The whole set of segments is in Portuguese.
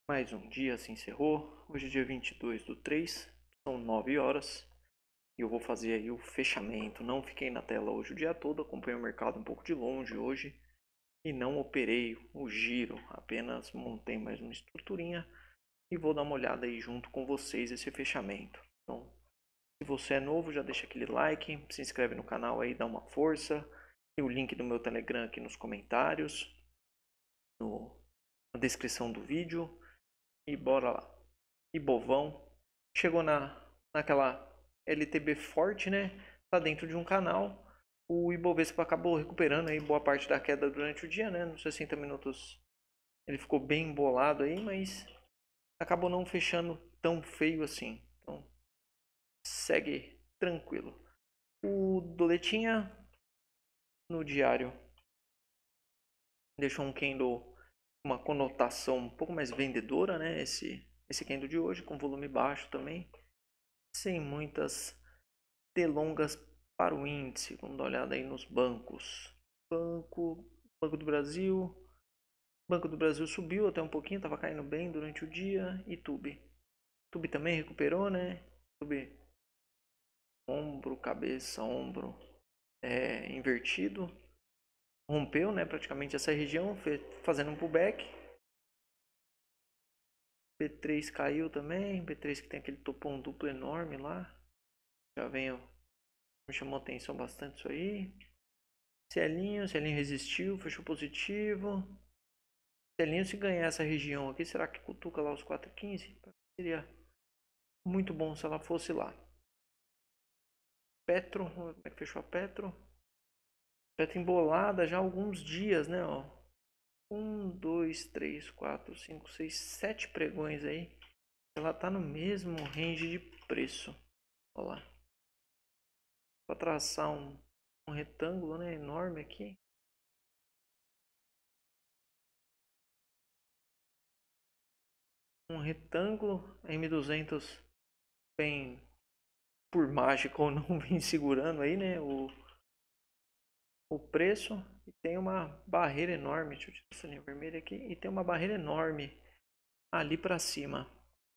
Mais um dia se encerrou. Hoje é dia 22/3, são 9 horas. E eu vou fazer aí o fechamento. Não fiquei na tela hoje o dia todo, acompanhei o mercado um pouco de longe hoje. E não operei o giro, apenas montei mais uma estruturinha. E vou dar uma olhada aí junto com vocês esse fechamento. Então, se você é novo, já deixa aquele like, se inscreve no canal aí, dá uma força. Tem o link do meu Telegram aqui nos comentários, na descrição do vídeo. E bora lá. Ibovão chegou naquela LTB forte, né? Tá dentro de um canal. O Ibovespa acabou recuperando aí boa parte da queda durante o dia, né? Nos 60 minutos ele ficou bem embolado aí, mas acabou não fechando tão feio assim. Então segue tranquilo. O Doletinha no diário deixou um candle, uma conotação um pouco mais vendedora, né? Esse candle de hoje com volume baixo também, sem muitas delongas para o índice. Vamos dar uma olhada aí nos bancos. Banco do Brasil. Banco do Brasil subiu até um pouquinho, estava caindo bem durante o dia. E Tube. Tube também recuperou, né? Tube, ombro, cabeça, ombro invertido. Rompeu, né? Praticamente essa região, fazendo um pullback. B3 caiu também. B3 que tem aquele topão duplo enorme lá. Já veio, me chamou a atenção bastante isso aí. Cielinho resistiu, fechou positivo. Cielinho, se ganhar essa região aqui, será que cutuca lá os 4,15? Seria muito bom se ela fosse lá. Petro, como é que fechou a Petro? Petro embolada já há alguns dias, né? Ó. 1, 2, 3, 4, 5, 6, 7 pregões aí. Ela tá no mesmo range de preço. Olha lá. Vou traçar um retângulo, né, enorme aqui. Um retângulo, a M200 vem por mágica ou não vem segurando aí, né, o preço, e tem uma barreira enorme. Deixa eu tirar essa linha vermelha aqui. E tem uma barreira enorme ali para cima.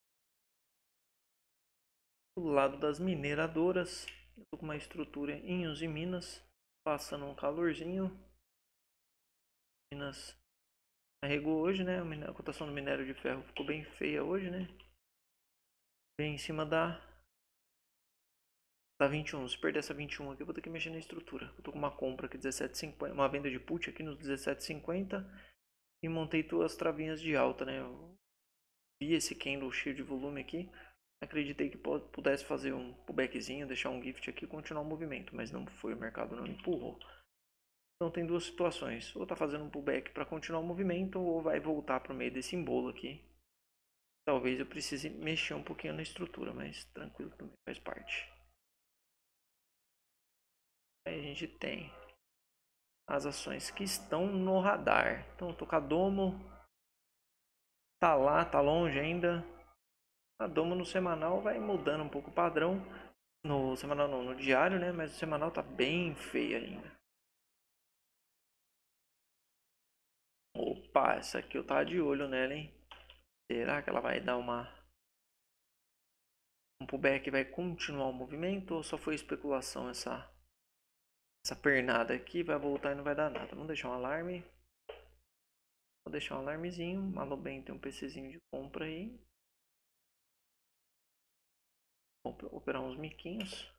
Do lado das mineradoras, eu tô com uma estrutura em Uzi Minas, passando um calorzinho. Minas carregou hoje, né? A cotação do minério de ferro ficou bem feia hoje, né? Bem em cima da 21. Se perder essa 21 aqui, eu vou ter que mexer na estrutura. Eu tô com uma compra aqui 17,50, uma venda de put aqui nos 17,50 e montei duas travinhas de alta, né? Eu vi esse candle cheio de volume aqui, acreditei que pudesse fazer um pullbackzinho, deixar um gift aqui e continuar o movimento, mas não foi, o mercado não empurrou. Então tem duas situações, ou tá fazendo um pullback para continuar o movimento, ou vai voltar para o meio desse embolo aqui. Talvez eu precise mexer um pouquinho na estrutura, mas tranquilo, também faz parte. Aí a gente tem as ações que estão no radar. Então o Tocadomo tá lá, tá longe ainda. A Domo no semanal vai mudando um pouco o padrão. No semanal não, no diário, né? Mas o semanal tá bem feio ainda. Opa, essa aqui eu tava de olho nela, hein? Será que ela vai dar um pullback e vai continuar o movimento? Ou só foi especulação essa pernada aqui? Vai voltar e não vai dar nada. Vamos deixar um alarme. Vou deixar um alarmezinho. Malobem tem um PCzinho de compra aí. Vou operar uns miquinhos.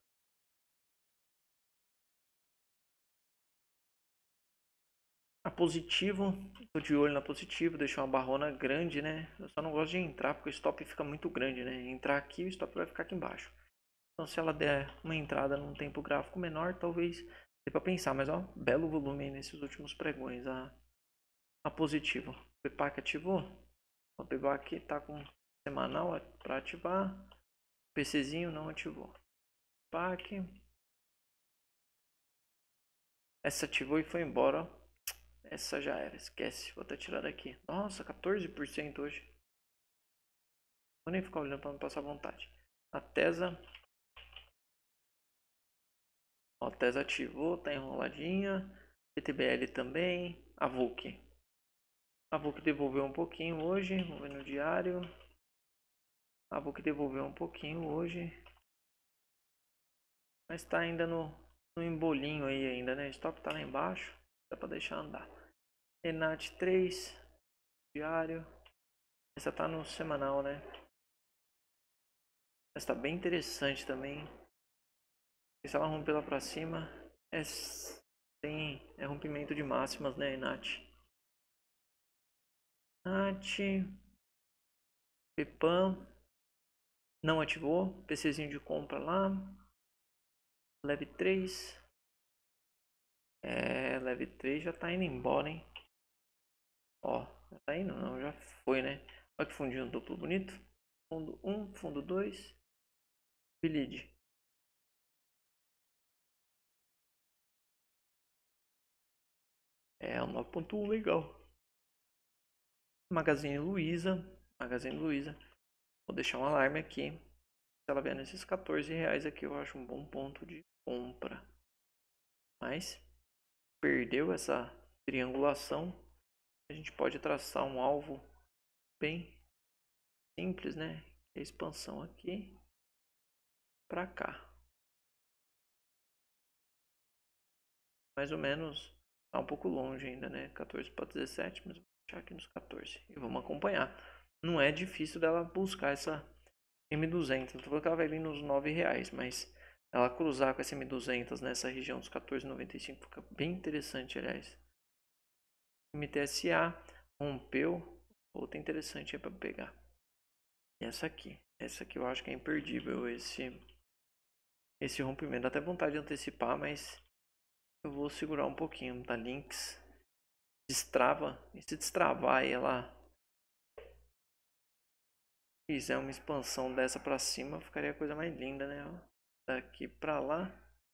A positivo, tô de olho na positivo, deixou uma barrona grande, né? Eu só não gosto de entrar porque o stop fica muito grande, né? Entrar aqui, o stop vai ficar aqui embaixo. Então se ela der uma entrada num tempo gráfico menor, talvez dê pra pensar. Mas ó, belo volume aí nesses últimos pregões, a positivo. O PPAC ativou. O PPAC tá com semanal para ativar. PCzinho não ativou. PAC. Essa ativou e foi embora, ó. Essa já era, esquece. Vou até tirar daqui. Nossa, 14% hoje. Vou nem ficar olhando para não passar vontade. A Tesa. Ó, a Tesa ativou, tá enroladinha. PTBL também. A VUC. A VOOC devolveu um pouquinho hoje, vamos ver no diário. A VOOC devolveu um pouquinho hoje. Mas tá ainda no embolinho aí ainda, né? Stop tá lá embaixo, dá pra deixar andar. Enat 3, diário. Essa tá no semanal, né? Essa tá bem interessante também. Se ela romper lá pra cima, é rompimento de máximas, né, Enat? Enat, Pepan, não ativou, PCzinho de compra lá. Leve 3. Leve 3 já tá indo embora, hein? Ó, já tá indo não, já foi, né? Olha que fundinho duplo bonito. Fundo 1, fundo 2. Bleed. É, o 9.1 legal. Magazine Luiza. Magazine Luiza. Vou deixar um alarme aqui. Se ela vier nesses R$14 aqui, eu acho um bom ponto de compra. Mas, perdeu essa triangulação. A gente pode traçar um alvo bem simples, né? A expansão aqui para cá. Mais ou menos, tá um pouco longe ainda, né? 14 para 17, mas vou deixar aqui nos 14. E vamos acompanhar. Não é difícil dela buscar essa M200. Não tô falando que ela vai vir nos R$9, mas ela cruzar com essa M200 nessa região dos 14,95 fica bem interessante, aliás. MTSA rompeu. Outra interessante aí para pegar. E essa aqui. Essa aqui eu acho que é imperdível esse rompimento. Dá até vontade de antecipar, mas eu vou segurar um pouquinho. Da Lynx destrava. E se destravar e ela fizer uma expansão dessa para cima, ficaria a coisa mais linda, né? Daqui para lá.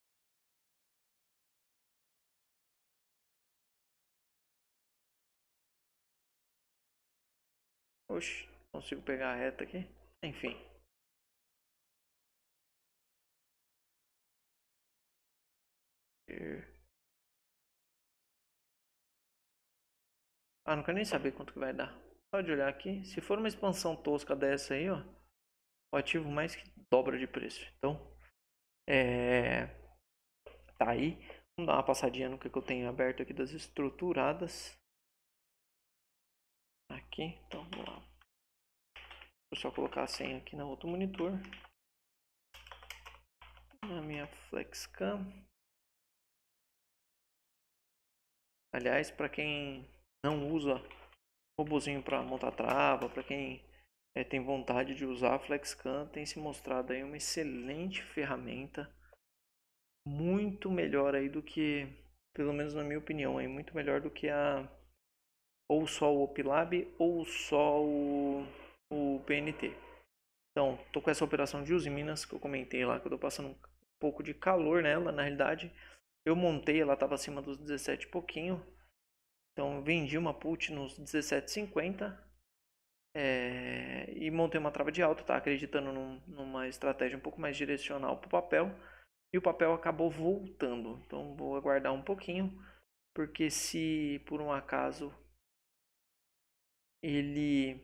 Oxe, consigo pegar a reta aqui. Enfim. Ah, não quero nem saber quanto que vai dar. Só de olhar aqui. Se for uma expansão tosca dessa aí, ó. O ativo mais que dobra de preço. Então, tá aí. Vamos dar uma passadinha no que eu tenho aberto aqui das estruturadas. Aqui, então vamos lá. Vou só colocar a senha aqui no outro monitor. Na minha FlexCam. Aliás, para quem não usa robozinho para montar trava, para quem tem vontade de usar a FlexCam, tem se mostrado aí uma excelente ferramenta. Muito melhor aí do que, pelo menos na minha opinião, aí, muito melhor do que ou só o OpLab ou só o PNT. Então, tô com essa operação de Uzi Minas que eu comentei lá, que eu tô passando um pouco de calor nela, na realidade. Eu montei, ela estava acima dos 17 e pouquinho. Então, vendi uma put nos 17,50 e montei uma trava de alta, tá? Acreditando numa estratégia um pouco mais direcional para o papel. E o papel acabou voltando. Então, vou aguardar um pouquinho, porque se por um acaso ele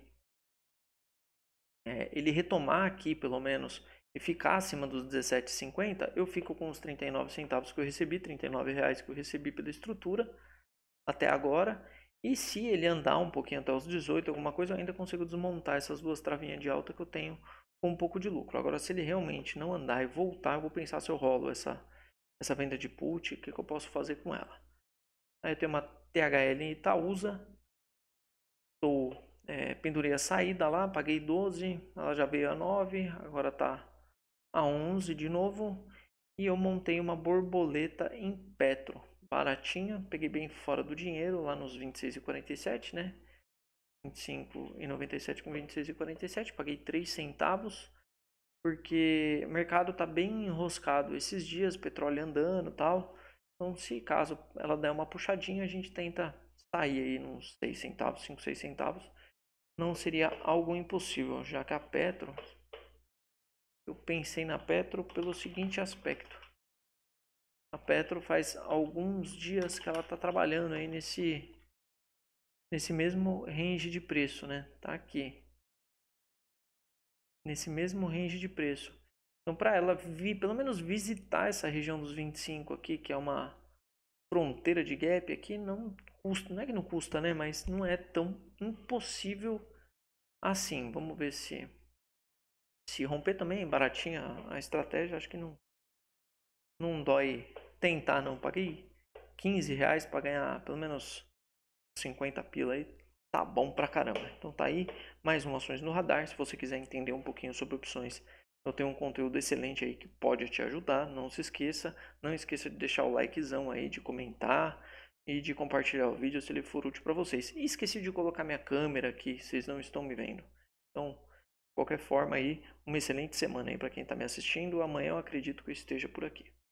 retomar aqui, pelo menos, e ficar acima dos 17,50, eu fico com os 39 centavos que eu recebi, R$39 que eu recebi pela estrutura até agora. E se ele andar um pouquinho até os 18, alguma coisa, eu ainda consigo desmontar essas duas travinhas de alta que eu tenho com um pouco de lucro. Agora, se ele realmente não andar e voltar, eu vou pensar se eu rolo essa venda de put, o que eu posso fazer com ela. Aí eu tenho uma THL em Itaúsa, pendurei a saída lá, paguei 12, ela já veio a 9, agora tá a 11 de novo. E eu montei uma borboleta em Petro, baratinha, peguei bem fora do dinheiro, lá nos 26,47, né? 25,97 com 26,47, paguei 3 centavos, porque o mercado tá bem enroscado esses dias, petróleo andando e tal. Então, se caso ela der uma puxadinha, a gente tenta sair aí nos 6 centavos, 5, 6 centavos. Não seria algo impossível, já que a Petro, eu pensei na Petro pelo seguinte aspecto. A Petro faz alguns dias que ela está trabalhando aí nesse mesmo range de preço, né? Tá aqui. Nesse mesmo range de preço. Então, para ela vir, pelo menos visitar essa região dos 25 aqui, que é uma fronteira de gap aqui, não custa, não é que não custa, né? Mas não é tão impossível assim. Vamos ver se romper também, baratinha a estratégia, acho que não dói tentar não. Paguei R$ 15 para ganhar pelo menos 50 pila aí. Tá bom pra caramba. Então tá aí mais um Ações no Radar. Se você quiser entender um pouquinho sobre opções, eu tenho um conteúdo excelente aí que pode te ajudar. Não se esqueça. Não esqueça de deixar o likezão aí, de comentar e de compartilhar o vídeo se ele for útil para vocês. E esqueci de colocar minha câmera aqui, vocês não estão me vendo. Então, de qualquer forma aí, uma excelente semana aí para quem está me assistindo. Amanhã eu acredito que eu esteja por aqui.